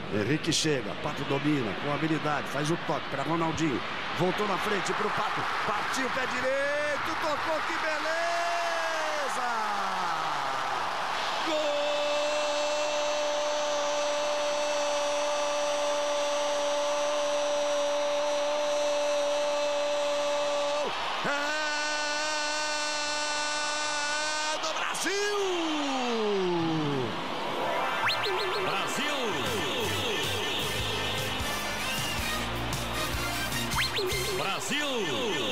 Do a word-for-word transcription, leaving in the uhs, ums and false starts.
Henrique chega, Pato domina com habilidade, faz o toque para Ronaldinho. Voltou na frente para o Pato, partiu pé direito, tocou, que beleza! Gol! Brasil!